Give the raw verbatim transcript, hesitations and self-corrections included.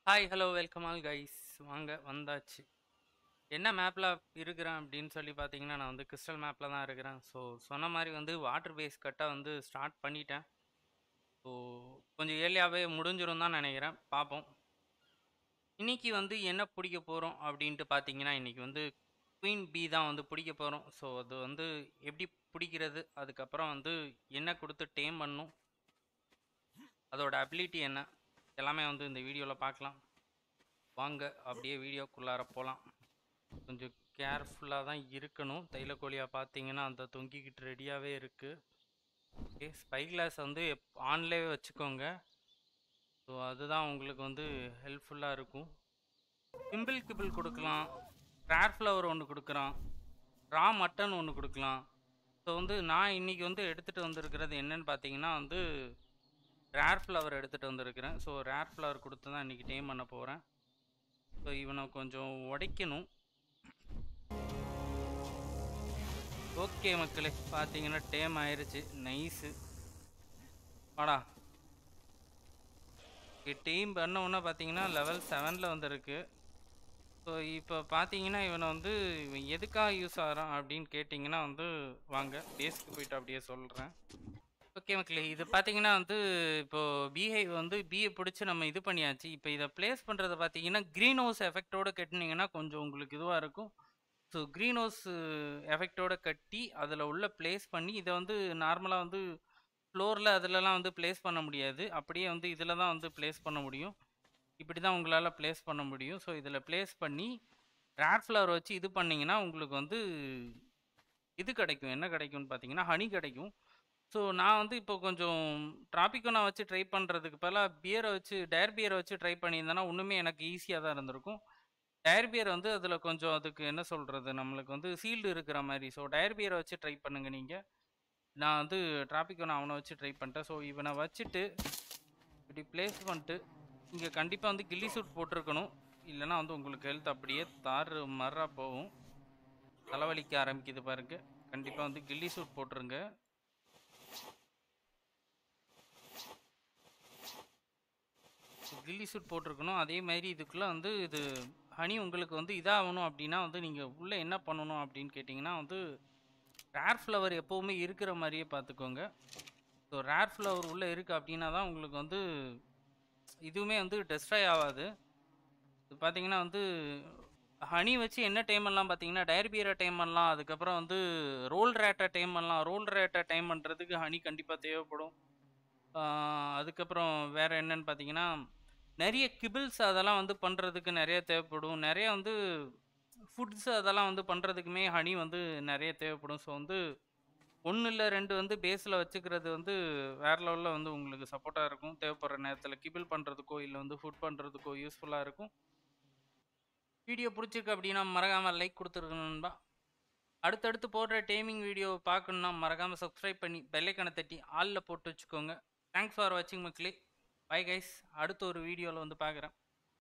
Hi hello welcome all guys. வாங்க வந்தாச்சு. என்ன மேப்பில் இருக்கிறேன் அப்படின்னு சொல்லி பார்த்தீங்கன்னா, நான் வந்து கிறிஸ்டல் மேப்பில் தான் இருக்கிறேன். ஸோ சொன்ன மாதிரி வந்து வாட்டர் பேஸ் கட்டை வந்து ஸ்டார்ட் பண்ணிட்டேன். ஸோ கொஞ்சம் ஏர்லியாகவே முடிஞ்சிரும் தான் நினைக்கிறேன். பார்ப்போம். இன்னைக்கு வந்து என்ன பிடிக்க போகிறோம் அப்படின்ட்டு பார்த்தீங்கன்னா, இன்னைக்கு வந்து குயின் பி தான் வந்து பிடிக்க போகிறோம். ஸோ அது வந்து எப்படி பிடிக்கிறது, அதுக்கப்புறம் வந்து என்ன கொடுத்து டேம் பண்ணணும், அதோட அபிலிட்டி என்ன, எல்லாமே வந்து இந்த வீடியோவில் பார்க்கலாம். வாங்க அப்படியே வீடியோக்குள்ளார போகலாம். கொஞ்சம் கேர்ஃபுல்லாக தான் இருக்கணும். தைலக்கோழியாக பார்த்தீங்கன்னா அந்த தொங்கிக்கிட்டு ரெடியாகவே இருக்குது. ஓகே, ஸ்பை கிளாஸ் வந்து எப் ஆன்லேயே வச்சுக்கோங்க. ஸோ அதுதான் உங்களுக்கு வந்து ஹெல்ப்ஃபுல்லாக இருக்கும். கிம்பிள் கிபிள் கொடுக்கலாம், ரேர் ஃப்ளவர் ஒன்று கொடுக்குறான், ரா மட்டன் ஒன்று கொடுக்கலாம். ஸோ வந்து நான் இன்றைக்கி வந்து எடுத்துகிட்டு வந்திருக்கிறது என்னன்னு பார்த்தீங்கன்னா வந்து ரேர் ஃப்ளவர் எடுத்துகிட்டு வந்திருக்கிறேன். ஸோ ரேர் ஃப்ளவர் கொடுத்து தான் இன்றைக்கி டேம் பண்ண போகிறேன். ஸோ இவனை கொஞ்சம் உடைக்கணும். ஓகே மக்களே, பார்த்தீங்கன்னா டேம் ஆயிடுச்சு. நைஸு வாடா. டீம் பண்ண உடனே பார்த்தீங்கன்னா லெவல் செவனில் வந்துருக்கு. ஸோ இப்போ பார்த்தீங்கன்னா இவனை வந்து இவன் எதுக்காக யூஸ் ஆகிறான் அப்படின்னு கேட்டிங்கன்னா வந்து வாங்க பேஸ்க்கு போயிட்டு அப்படியே சொல்கிறேன். ஓகே மக்களே, இது பார்த்தீங்கன்னா வந்து இப்போது பிஹை வந்து பிஏ பிடிச்சி நம்ம இது பண்ணியாச்சு. இப்போ இதை ப்ளேஸ் பண்ணுறதை பார்த்தீங்கன்னா க்ரீன் ஹவுஸ் எஃபெக்டோடு கட்டினீங்கன்னா கொஞ்சம் உங்களுக்கு இதுவாக இருக்கும். ஸோ க்ரீன் ஹவுஸ் எஃபெக்டோடு கட்டி அதில் உள்ள ப்ளேஸ் பண்ணி இதை வந்து நார்மலாக வந்து ஃப்ளோரில் அதிலலாம் வந்து ப்ளேஸ் பண்ண முடியாது. அப்படியே வந்து இதில் தான் வந்து ப்ளேஸ் பண்ண முடியும். இப்படி தான் உங்களால் ப்ளேஸ் பண்ண முடியும். ஸோ இதில் ப்ளேஸ் பண்ணி ரேர் ஃப்ளவர் வச்சு இது பண்ணிங்கன்னா உங்களுக்கு வந்து இது கிடைக்கும். என்ன கிடைக்கும்னு பார்த்தீங்கன்னா ஹனி கிடைக்கும். ஸோ நான் வந்து இப்போ கொஞ்சம் ட்ராபிக்கோனா வச்சு ட்ரை பண்ணுறதுக்கு பதிலாக பியரை வச்சு டயர் பியரை வச்சு ட்ரை பண்ணியிருந்தேன்னா ஒன்றுமே எனக்கு ஈஸியாக தான் இருந்திருக்கும். டயர் பியர் வந்து அதில் கொஞ்சம் அதுக்கு என்ன சொல்கிறது, நம்மளுக்கு வந்து சீல்டு இருக்கிற மாதிரி. ஸோ டயர் பியரை வச்சு ட்ரை பண்ணுங்கள் நீங்கள். நான் வந்து ட்ராபிக்கோனா அவனை வச்சு ட்ரை பண்ணிட்டேன். ஸோ இவனை வச்சுட்டு இப்படி ப்ளேஸ் பண்ணிட்டு இங்கே கண்டிப்பாக வந்து கில்லி சூட் போட்டிருக்கணும். இல்லைனா வந்து உங்களுக்கு ஹெல்த் அப்படியே தாறு மர்றா போகும். தலைவலிக்க ஆரம்பிக்குது பாருங்க. கண்டிப்பாக வந்து கில்லி சூட் போட்டுருங்க. கில்லி சூட் போட்டிருக்கணும். அதே மாதிரி இதுக்குள்ளே வந்து இது ஹனி உங்களுக்கு வந்து இதாகணும் அப்படின்னா வந்து நீங்கள் உள்ளே என்ன பண்ணணும் அப்படின்னு கேட்டிங்கன்னா வந்து ரேர் ஃப்ளவர் எப்போவுமே இருக்கிற மாதிரியே பார்த்துக்கோங்க. ஸோ ரேர் ஃப்ளவர் உள்ளே இருக்குது அப்படின்னா தான் உங்களுக்கு வந்து இதுவுமே வந்து டெஸ்ட்ராய் ஆகாது. இது பார்த்தீங்கன்னா வந்து ஹனி வச்சு என்ன டைம் பண்ணலாம் பார்த்தீங்கன்னா டயர் பியரை டைம் பண்ணலாம். அதுக்கப்புறம் வந்து ரோல் ரேட்டை டைம் பண்ணலாம். ரோல் ரேட்டை டைம் பண்ணுறதுக்கு ஹனி கண்டிப்பாக தேவைப்படும். அதுக்கப்புறம் வேறு என்னன்னு பார்த்தீங்கன்னா நிறைய கிபிள்ஸ் அதெல்லாம் வந்து பண்ணுறதுக்கு நிறைய தேவைப்படும். நிறைய வந்து ஃபுட்ஸ் அதெல்லாம் வந்து பண்ணுறதுக்குமே ஹனி வந்து நிறைய தேவைப்படும். ஸோ வந்து ஒன்று இல்லை ரெண்டு வந்து பேஸில் வச்சுக்கிறது வந்து வேறு லெவலில் வந்து உங்களுக்கு சப்போர்ட்டாக இருக்கும். தேவைப்படுற நேரத்தில் கிபிள் பண்ணுறதுக்கோ இல்லை வந்து ஃபுட் பண்ணுறதுக்கோ யூஸ்ஃபுல்லாக இருக்கும். வீடியோ பிடிச்சிருக்கு அப்படின்னா மறக்காமல் லைக் கொடுத்துருக்கணும்பா. அடுத்தடுத்து போடுற டேமிங் வீடியோ பார்க்கணுன்னா மறக்காமல் சப்ஸ்கிரைப் பண்ணி பெல்லைக்கனை தட்டி ஆளில் போட்டு வச்சுக்கோங்க. தேங்க்ஸ் ஃபார் வாட்சிங் மக்களே. Bye guys. அடுத்த ஒரு வீடியோவில் வந்து பார்க்குறேன்.